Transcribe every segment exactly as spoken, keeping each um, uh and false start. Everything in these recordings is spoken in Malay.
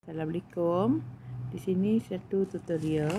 Assalamualaikum. Di sini satu tutorial.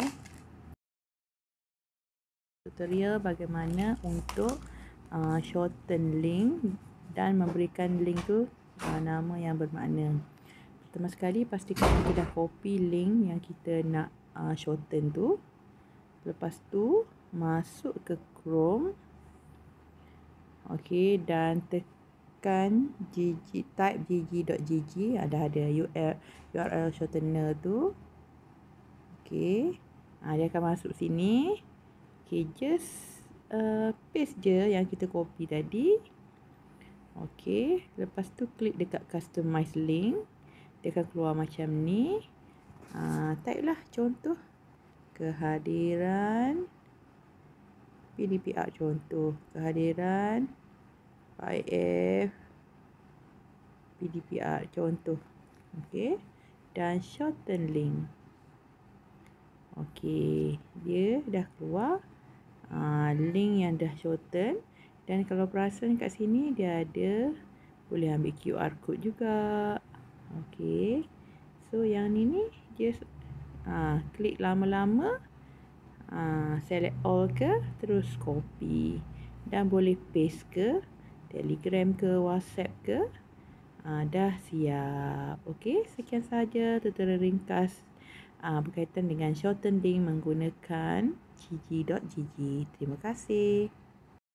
Tutorial bagaimana untuk uh, shorten link dan memberikan link tu uh, nama yang bermakna. Pertama sekali pastikan kita dah copy link yang kita nak uh, shorten tu. Lepas tu masuk ke Chrome. Okey, dan tekan gg, type gg.gg, ada ada U R L shortener tu. Okey, ha, dia akan masuk sini. Okey, just uh, paste je yang kita copy tadi. Okey, lepas tu klik dekat customize link. Dia akan keluar macam ni. Ha, type lah contoh kehadiran P D P R, contoh kehadiran I F P D P R, contoh. Okey, dan shorten link. Okey, dia dah keluar uh, link yang dah shorten. Dan kalau perasan kat sini dia ada boleh ambil Q R code juga. Okey, so yang ni ni just uh, klik lama-lama, uh, select all ke, terus copy, dan boleh paste ke Telegram ke WhatsApp ke. Uh, dah siap. Okey, sekian sahaja tutorial ringkas uh, berkaitan dengan shorten link menggunakan gg.gg. Terima kasih.